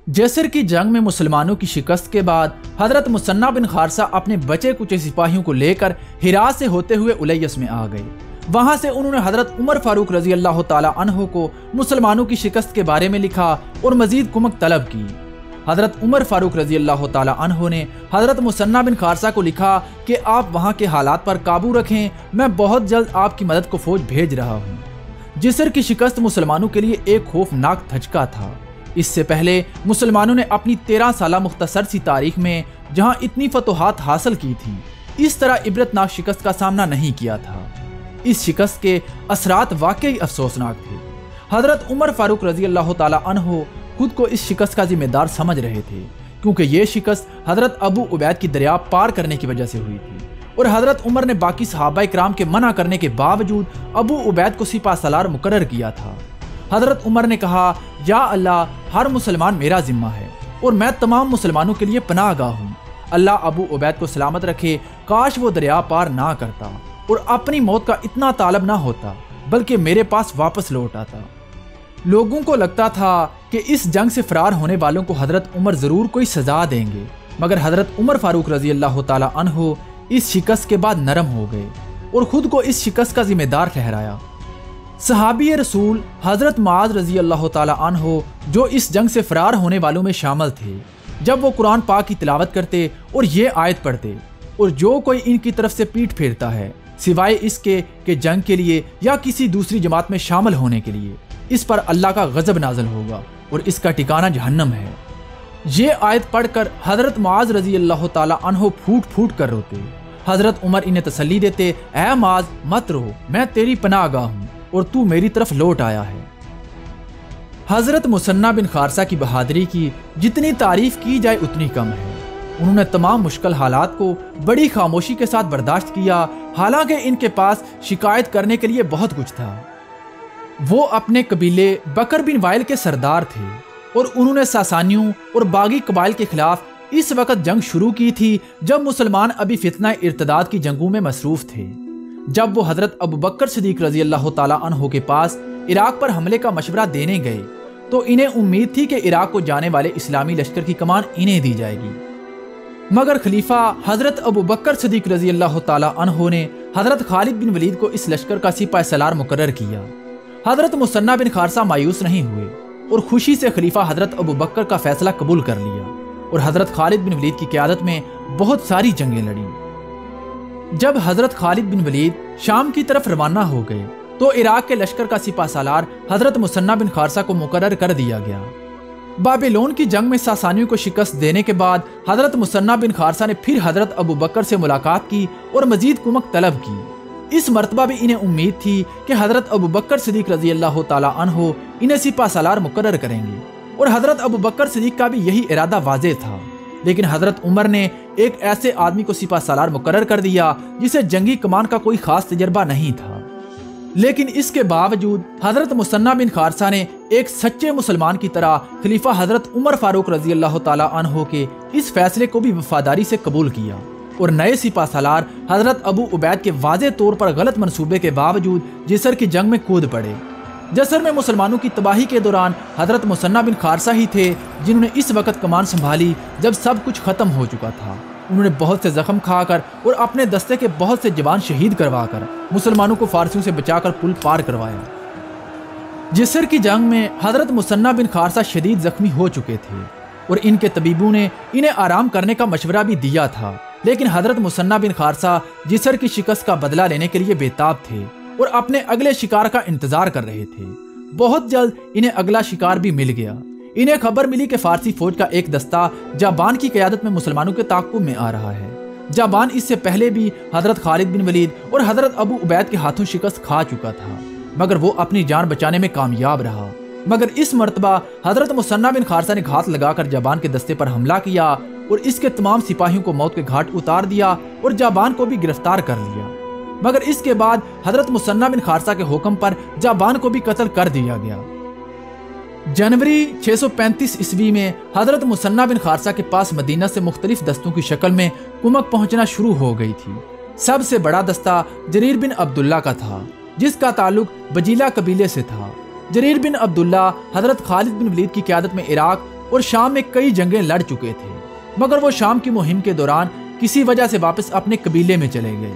جسر کی جنگ میں مسلمانوں کی شکست کے بعد حضرت مثنی بن خارثہ اپنے بچے کچے سپاہیوں کو لے کر ہرا سے ہوتے ہوئے الیس میں آ گئے۔ وہاں سے انہوں نے حضرت عمر فاروق رضی اللہ تعالی عنہ کو مسلمانوں کی شکست کے بارے میں لکھا اور مزید کمک طلب کی۔ حضرت عمر فاروق رضی اللہ تعالی عنہ نے حضرت مثنی بن خارثہ کو لکھا کہ آپ وہاں کے حالات پر قابو رکھیں، میں بہت جلد آپ کی مدد کو فوج بھیج رہا ہوں۔ جسر کی شکست مسلمانوں کے لیے ایک خوفناک دھچکا تھا۔ اس سے پہلے مسلمانوں نے اپنی 13 سالہ مختصر سی تاریخ میں جہاں اتنی فتوحات حاصل کی تھی، اس طرح عبرتناک شکست کا سامنا نہیں کیا تھا۔ اس شکست کے اثرات واقعی افسوسناک تھے۔ حضرت عمر فاروق رضی اللہ تعالی عنہ خود کو اس شکست کا ذمہ دار سمجھ رہے تھے، کیونکہ یہ شکست حضرت ابو عبید کی دریا پار کرنے کی وجہ سے ہوئی تھی، اور حضرت عمر نے باقی صحابہ کرام کے منع کرنے کے باوجود ابو عبید کو سپہ سالار مقرر کیا تھا۔ حضرت عمر نے کہا، یا اللہ، ہر مسلمان میرا ذمہ ہے اور میں تمام مسلمانوں کے لیے پناہ گاہ ہوں۔ اللہ ابو عبید کو سلامت رکھے، کاش وہ دریا پار نہ کرتا اور اپنی موت کا اتنا طالب نہ ہوتا بلکہ میرے پاس واپس لوٹ آتا۔ لوگوں کو لگتا تھا کہ اس جنگ سے فرار ہونے والوں کو حضرت عمر ضرور کوئی سزا دیں گے، مگر حضرت عمر فاروق رضی اللہ تعالی عنہ اس شکست کے بعد نرم ہو گئے اور خود کو اس شکست کا ذمہ دار ٹھہرایا۔ صحابی رسول حضرت معاذ رضی اللہ تعالی عنہ جو اس جنگ سے فرار ہونے والوں میں شامل تھے، جب وہ قرآن پاک کی تلاوت کرتے اور یہ آیت پڑھتے، اور جو کوئی ان کی طرف سے پیٹھ پھیرتا ہے سوائے اس کے کہ جنگ کے لیے یا کسی دوسری جماعت میں شامل ہونے کے لیے، اس پر اللہ کا غضب نازل ہوگا اور اس کا ٹھکانہ جہنم ہے۔ یہ آیت پڑھ کر حضرت معاذ رضی اللہ تعالی عنہ پھوٹ پھوٹ کر روتے۔ حضرت عمر انہیں تسلی دیتے، اے معاذ مت رو، میں تیری پناہ گاہ ہوں اور تو میری طرف لوٹ آیا ہے۔ حضرت مثنی بن خارثہ کی بہادری کی جتنی تعریف کی جائے اتنی کم ہے۔ انہوں نے تمام مشکل حالات کو بڑی خاموشی کے ساتھ برداشت کیا، حالانکہ ان کے پاس شکایت کرنے کے لیے بہت کچھ تھا۔ وہ اپنے قبیلے بکر بن وائل کے سردار تھے اور انہوں نے ساسانیوں اور باغی قبائل کے خلاف اس وقت جنگ شروع کی تھی جب مسلمان ابھی فتنہ ارتداد کی جنگوں میں مصروف تھے۔ جب وہ حضرت ابو بکر صدیق رضی اللہ تعالی عنہ کے پاس عراق پر حملے کا مشورہ دینے گئے تو انہیں امید تھی کہ عراق کو جانے والے اسلامی لشکر کی کمان انہیں دی جائے گی، مگر خلیفہ حضرت ابو بکر صدیق رضی اللہ تعالی عنہ نے حضرت خالد بن ولید کو اس لشکر کا سپہ سالار مقرر کیا۔ حضرت مثنی بن خارثہ مایوس نہیں ہوئے اور خوشی سے خلیفہ حضرت ابو بکر کا فیصلہ قبول کر لیا اور حضرت خالد بن ولید کی قیادت میں بہت ساری جنگیں لڑیں۔ جب حضرت خالد بن ولید شام کی طرف روانہ ہو گئے تو عراق کے لشکر کا سپہ سالار حضرت مثنی بن خارثہ کو مقرر کر دیا گیا۔ بابلون کی جنگ میں ساسانیوں کو شکست دینے کے بعد حضرت مثنی بن خارثہ نے پھر حضرت ابو بکر سے ملاقات کی اور مزید کمک طلب کی۔ اس مرتبہ بھی انہیں امید تھی کہ حضرت ابو بکر صدیق رضی اللہ تعالی عنہ انہیں سپہ سالار مقرر کریں گے، اور حضرت ابو بکر صدیق کا بھی یہی ارادہ واضح تھا، لیکن حضرت عمر نے ایک ایسے آدمی کو سپہ سالار مقرر کر دیا جسے جنگی کمان کا کوئی خاص تجربہ نہیں تھا۔ لیکن اس کے باوجود حضرت مثنی بن خارثہ نے ایک سچے مسلمان کی طرح خلیفہ حضرت عمر فاروق رضی اللہ تعالی عنہ کے اس فیصلے کو بھی وفاداری سے قبول کیا، اور نئے سپہ سالار حضرت ابو عبید کے واضح طور پر غلط منصوبے کے باوجود جسر کی جنگ میں کود پڑے۔ جسر میں مسلمانوں کی تباہی کے دوران حضرت مثنی بن خارثہ ہی تھے جنہوں نے اس وقت کمان سنبھالی جب سب کچھ ختم ہو چکا تھا۔ انہوں نے بہت سے زخم کھا کر اور اپنے دستے کے بہت سے جوان شہید کروا کر مسلمانوں کو فارسیوں سے بچا کر پل پار کروایا۔ جسر کی جنگ میں حضرت مثنی بن خارثہ شدید زخمی ہو چکے تھے اور ان کے طبیبوں نے انہیں آرام کرنے کا مشورہ بھی دیا تھا، لیکن حضرت مثنی بن خارثہ جسر کی شکست کا بدلہ لینے کے لیے بے تاب تھے اور اپنے اگلے شکار کا انتظار کر رہے تھے۔ بہت جلد انہیں اگلا شکار بھی مل گیا۔ انہیں خبر ملی کہ فارسی فوج کا ایک دستہ جابان کی قیادت میں مسلمانوں کے تعاقب میں آ رہا ہے۔ جابان اس سے پہلے بھی حضرت خالد بن ولید اور حضرت ابو عبید کے ہاتھوں شکست کھا چکا تھا، مگر وہ اپنی جان بچانے میں کامیاب رہا۔ مگر اس مرتبہ حضرت مثنی بن خارثہ نے گھات لگا کر جابان کے دستے پر حملہ کیا اور اس کے تمام سپاہیوں کو موت کے گھاٹ اتار دیا اور جابان کو بھی گرفتار کر لیا۔ مگر اس کے بعد حضرت مثنی بن خارثہ کے حکم پر جابان کو بھی قتل کر دیا گیا۔ جنوری 635 عیسوی میں حضرت مثنی بن خارثہ کے پاس مدینہ سے مختلف دستوں کی شکل میں کمک پہنچنا شروع ہو گئی تھی۔ سب سے بڑا دستہ جریر بن عبداللہ کا تھا، جس کا تعلق بجیلہ قبیلے سے تھا۔ جریر بن عبداللہ حضرت خالد بن ولید کی قیادت میں عراق اور شام میں کئی جنگیں لڑ چکے تھے، مگر وہ شام کی مہم کے دوران کسی وجہ سے واپس اپنے قبیلے میں چلے گئے۔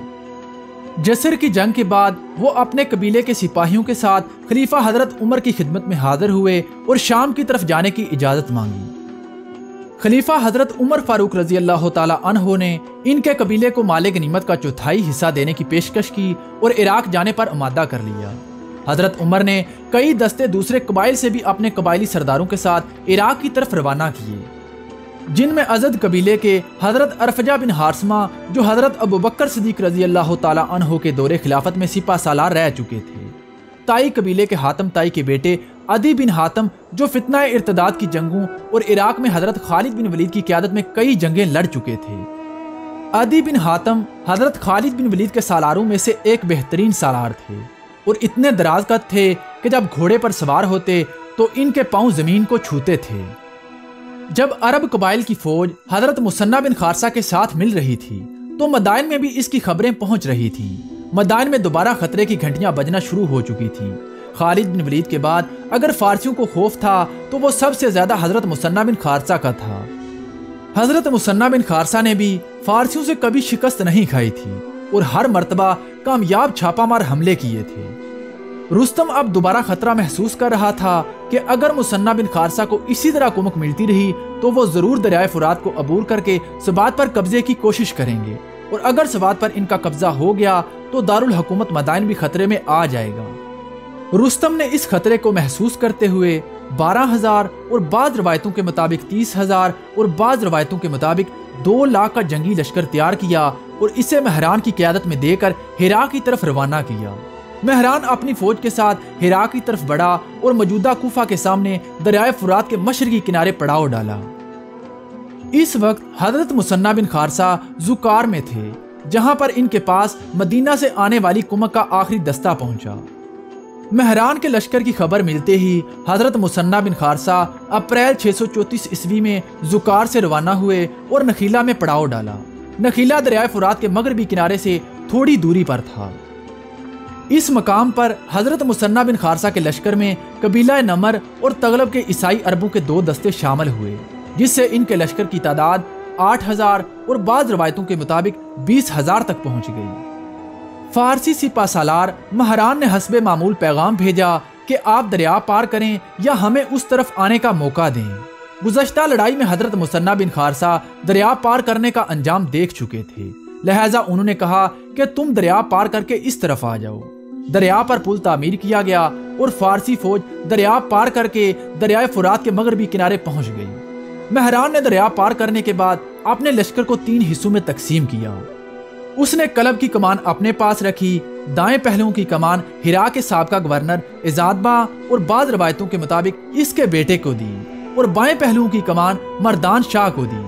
جسر کی جنگ کے بعد وہ اپنے قبیلے کے سپاہیوں کے ساتھ خلیفہ حضرت عمر کی خدمت میں حاضر ہوئے اور شام کی طرف جانے کی اجازت مانگی۔ خلیفہ حضرت عمر فاروق رضی اللہ تعالی عنہ نے ان کے قبیلے کو مال غنیمت کا 1/4 حصہ دینے کی پیشکش کی اور عراق جانے پر آمادہ کر لیا۔ حضرت عمر نے کئی دستے دوسرے قبائل سے بھی اپنے قبائلی سرداروں کے ساتھ عراق کی طرف روانہ کیے، جن میں ازد قبیلے کے حضرت ارفجہ بن حارثمہ جو حضرت ابوبکر صدیق رضی اللہ تعالی عنہ کے دور خلافت میں سپہ سالار رہ چکے تھے، تائی قبیلے کے حاتم تائی کے بیٹے عدی بن حاتم جو فتنہ ارتداد کی جنگوں اور عراق میں حضرت خالد بن ولید کی قیادت میں کئی جنگیں لڑ چکے تھے۔ عدی بن حاتم حضرت خالد بن ولید کے سالاروں میں سے ایک بہترین سالار تھے اور اتنے دراز قد تھے کہ جب گھوڑے پر سوار ہوتے تو ان کے پاؤں زمین کو چھوتے تھے۔ جب عرب قبائل کی فوج حضرت مثنہ بن خارثہ کے ساتھ مل رہی تھی تو مدائن میں بھی اس کی خبریں پہنچ رہی تھیں۔ مدائن میں دوبارہ خطرے کی گھنٹیاں بجنا شروع ہو چکی تھیں۔ خالد بن ولید کے بعد اگر فارسیوں کو خوف تھا تو وہ سب سے زیادہ حضرت مثنہ بن خارثہ کا تھا۔ حضرت مثنہ بن خارثہ نے بھی فارسیوں سے کبھی شکست نہیں کھائی تھی اور ہر مرتبہ کامیاب چھاپا مار حملے کیے تھے۔ رستم اب دوبارہ خطرہ محسوس کر رہا تھا کہ اگر مثنہ بن خارثہ کو اسی طرح کمک ملتی رہی تو وہ ضرور دریائے فرات کو عبور کر کے سبات پر قبضے کی کوشش کریں گے، اور اگر سبات پر ان کا قبضہ ہو گیا تو دارالحکومت مدائن بھی خطرے میں آ جائے گا۔ رستم نے اس خطرے کو محسوس کرتے ہوئے 12,000 اور بعض روایتوں کے مطابق 30,000 اور بعض روایتوں کے مطابق 2 لاکھ کا جنگی لشکر تیار کیا اور اسے مہران کی قیادت میں دے کر ہرا کی طرف روانہ کیا۔ مہران اپنی فوج کے ساتھ ہرا کی طرف بڑھا اور موجودہ کوفہ کے سامنے دریائے فرات کے مشرقی کنارے پڑاؤ ڈالا۔ اس وقت حضرت مثنہ بن خارثہ زکار میں تھے، جہاں پر ان کے پاس مدینہ سے آنے والی کمک کا آخری دستہ پہنچا۔ مہران کے لشکر کی خبر ملتے ہی حضرت مثنہ بن خارثہ اپریل 634 عیسوی میں زکار سے روانہ ہوئے اور نخیلہ میں پڑاؤ ڈالا۔ نخیلہ دریائے فرات کے مغربی کنارے سے تھوڑی دوری پر تھا۔ اس مقام پر حضرت مثنہ بن خارثہ کے لشکر میں قبیلہ نمر اور تغلب کے عیسائی عربوں کے 2 دستے شامل ہوئے، جس سے ان کے لشکر کی تعداد 8,000 اور بعض روایتوں کے مطابق 20,000 تک پہنچ گئی۔ فارسی سپہ سالار مہران نے حسب معمول پیغام بھیجا کہ آپ دریا پار کریں یا ہمیں اس طرف آنے کا موقع دیں۔ گزشتہ لڑائی میں حضرت مثنہ بن خارثہ دریا پار کرنے کا انجام دیکھ چکے تھے، لہٰذا انہوں نے کہا کہ تم دریا پار کر کے اس طرف آ جاؤ۔ دریا پر پل تعمیر کیا گیا اور فارسی فوج دریا پار کر کے دریائے فرات کے مغربی کنارے پہنچ گئی۔ مہران نے دریا پار کرنے کے بعد اپنے لشکر کو 3 حصوں میں تقسیم کیا۔ اس نے کلب کی کمان اپنے پاس رکھی، دائیں پہلوؤں کی کمان ہرا کے سابقہ گورنر عزادبہ اور بعض روایتوں کے مطابق اس کے بیٹے کو دی، اور بائیں پہلوؤں کی کمان مردان شاہ کو دی۔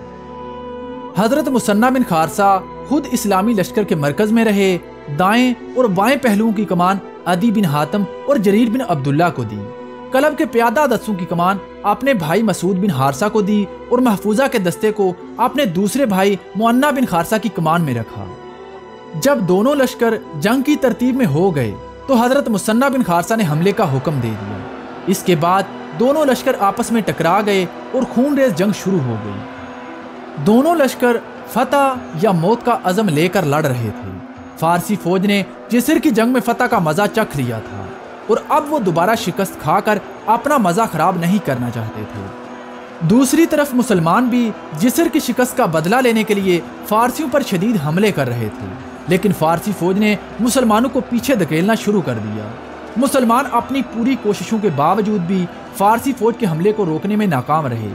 حضرت مثنہ بن خارثہ خود اسلامی لشکر کے مرکز میں رہے، دائیں اور بائیں پہلوؤں کی کمان عدی بن حاتم اور جریر بن عبداللہ کو دی۔ کلب کے پیادہ دستوں کی کمان اپنے بھائی مسعود بن حارثہ کو دی اور محفوظہ کے دستے کو اپنے دوسرے بھائی معنہ بن خارثہ کی کمان میں رکھا۔ جب دونوں لشکر جنگ کی ترتیب میں ہو گئے تو حضرت مثنہ بن خارثہ نے حملے کا حکم دے دیا۔ اس کے بعد دونوں لشکر آپس میں ٹکرا گئے اور خون ریز جنگ شروع ہو گئی۔ دونوں لشکر فتح یا موت کا عزم لے کر لڑ رہے تھے۔ فارسی فوج نے جسر کی جنگ میں فتح کا مزہ چکھ لیا تھا اور اب وہ دوبارہ شکست کھا کر اپنا مزہ خراب نہیں کرنا چاہتے تھے۔ دوسری طرف مسلمان بھی جسر کی شکست کا بدلہ لینے کے لیے فارسیوں پر شدید حملے کر رہے تھے، لیکن فارسی فوج نے مسلمانوں کو پیچھے دھکیلنا شروع کر دیا۔ مسلمان اپنی پوری کوششوں کے باوجود بھی فارسی فوج کے حملے کو روکنے میں ناکام رہے۔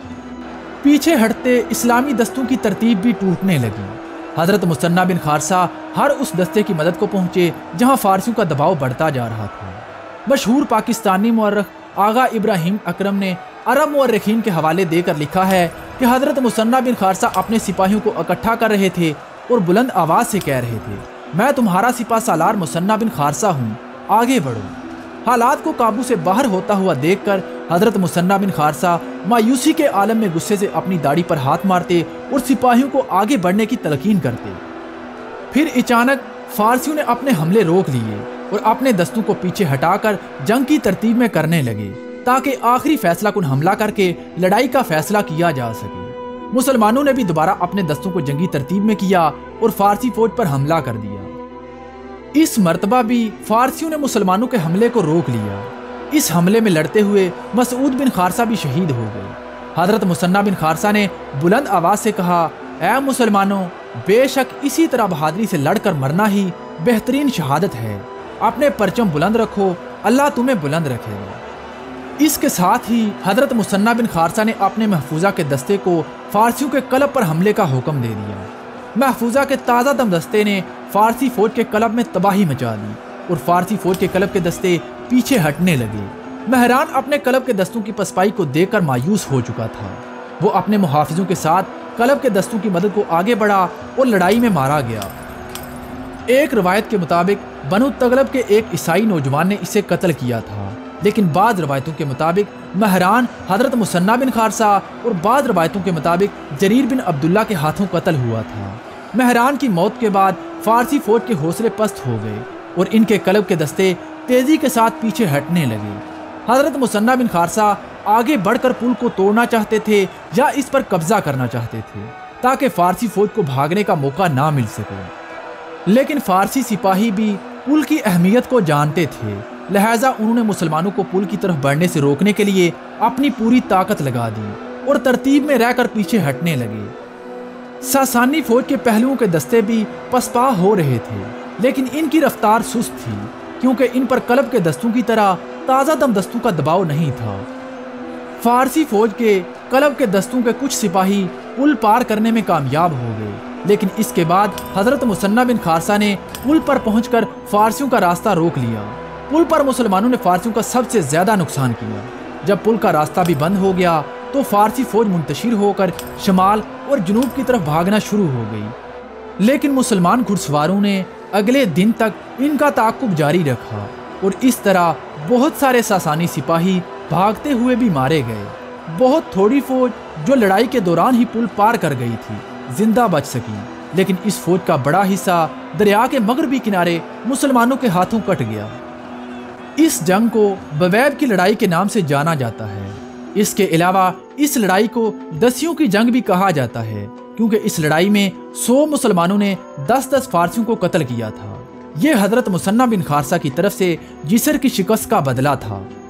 پیچھے ہٹتے اسلامی دستوں کی ترتیب بھی ٹوٹنے لگی۔ حضرت مثنہ بن خارثہ ہر اس دستے کی مدد کو پہنچے جہاں فارسیوں کا دباؤ بڑھتا جا رہا تھا۔ مشہور پاکستانی مورخ آغا ابراہیم اکرم نے عرب مورخین کے حوالے دے کر لکھا ہے کہ حضرت مثنہ بن خارثہ اپنے سپاہیوں کو اکٹھا کر رہے تھے اور بلند آواز سے کہہ رہے تھے، میں تمہارا سپہ سالار مثنہ بن خارثہ ہوں، آگے بڑھو۔ حالات کو قابو سے باہر ہوتا ہوا دیکھ کر حضرت مثنہ بن خارثہ مایوسی کے عالم میں غصے سے اپنی داڑھی پر ہاتھ مارتے اور سپاہیوں کو آگے بڑھنے کی تلقین کرتے۔ پھر اچانک فارسیوں نے اپنے حملے روک لیے اور اپنے دستوں کو پیچھے ہٹا کر جنگ کی ترتیب میں کرنے لگے۔ تاکہ آخری فیصلہ کن حملہ کر کے لڑائی کا فیصلہ کیا جا سکے۔ مسلمانوں نے بھی دوبارہ اپنے دستوں کو جنگی ترتیب میں کیا اور فارسی فوج پر حملہ کر دیا۔ اس مرتبہ بھی فارسیوں نے مسلمانوں کے حملے کو روک لیا۔ اس حملے میں لڑتے ہوئے مسعود بن خارثہ بھی شہید ہو گئے۔ حضرت مثنی بن خارثہ نے بلند آواز سے کہا، اے مسلمانوں، بے شک اسی طرح بہادری سے لڑ کر مرنا ہی بہترین شہادت ہے۔ اپنے پرچم بلند رکھو، اللہ تمہیں بلند رکھے گا۔ اس کے ساتھ ہی حضرت مثنی بن خارثہ نے اپنے محفوظہ کے دستے کو فارسیوں کے قلب پر حملے کا حکم دے دیا۔ محفوظہ کے تازہ دم دستے نے فارسی فوج کے قلب میں تباہی مچا دی اور فارسی فوج کے قلب کے دستے پیچھے ہٹنے لگے۔ مہران اپنے قلب کے دستوں کی پسپائی کو دیکھ کر مایوس ہو چکا تھا۔ وہ اپنے محافظوں کے ساتھ قلب کے دستوں کی مدد کو آگے بڑھا اور لڑائی میں مارا گیا۔ ایک روایت کے مطابق بنو تغلب کے ایک عیسائی نوجوان نے اسے قتل کیا تھا، لیکن بعض روایتوں کے مطابق مہران حضرت مثنی بن خارثہ اور بعض روایتوں کے مطابق جریر بن عبداللہ کے ہاتھوں قتل ہوا تھا۔ مہران کی موت کے بعد فارسی فوج کے حوصلے پست ہو گئے اور ان کے قلب کے دستے تیزی کے ساتھ پیچھے ہٹنے لگے۔ حضرت مثنی بن خارثہ آگے بڑھ کر پل کو توڑنا چاہتے تھے یا اس پر قبضہ کرنا چاہتے تھے تاکہ فارسی فوج کو بھاگنے کا موقع نہ مل سکے، لیکن فارسی سپاہی بھی پل کی اہمیت کو جانتے تھے، لہٰذا انہوں نے مسلمانوں کو پل کی طرف بڑھنے سے روکنے کے لیے اپنی پوری طاقت لگا دی اور ترتیب میں رہ کر پیچھے ہٹنے لگے۔ ساسانی فوج کے پہلوؤں کے دستے بھی پسپا ہو رہے تھے، لیکن ان کی رفتار سست تھی کیونکہ ان پر قلب کے دستوں کی طرح تازہ دم دستوں کا دباؤ نہیں تھا۔ فارسی فوج کے قلب کے دستوں کے کچھ سپاہی پل پار کرنے میں کامیاب ہو گئے، لیکن اس کے بعد حضرت مثنی بن خارثہ نے پل پر پہنچ کر فارسیوں کا راستہ روک لیا۔ پل پر مسلمانوں نے فارسیوں کا سب سے زیادہ نقصان کیا۔ جب پل کا راستہ بھی بند ہو گیا تو فارسی فوج منتشر ہو کر شمال اور جنوب کی طرف بھاگنا شروع ہو گئی، لیکن مسلمان گھڑ سواروں نے اگلے دن تک ان کا تعاقب جاری رکھا اور اس طرح بہت سارے ساسانی سپاہی بھاگتے ہوئے بھی مارے گئے۔ بہت تھوڑی فوج جو لڑائی کے دوران ہی پل پار کر گئی تھی زندہ بچ سکی، لیکن اس فوج کا بڑا حصہ دریا کے مغربی کنارے مسلمانوں کے ہاتھوں کٹ گیا۔ اس جنگ کو بویب کی لڑائی کے نام سے جانا جاتا ہے۔ اس کے علاوہ اس لڑائی کو دسیوں کی جنگ بھی کہا جاتا ہے کیونکہ اس لڑائی میں 100 مسلمانوں نے 10 فارسیوں کو قتل کیا تھا۔ یہ حضرت مثنی بن خارثہ کی طرف سے جسر کی شکست کا بدلہ تھا۔